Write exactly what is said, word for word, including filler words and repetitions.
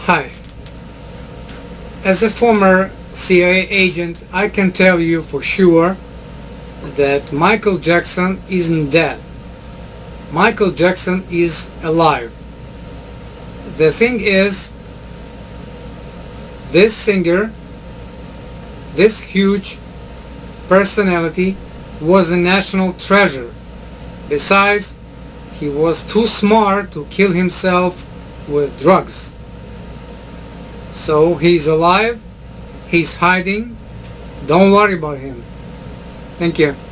Hi. As a former C I A agent, I can tell you for sure that Michael Jackson isn't dead. Michael Jackson is alive. The thing is, this singer, this huge personality, was a national treasure. Besides, he was too smart to kill himself with drugs. So he's alive, he's hiding, don't worry about him. Thank you.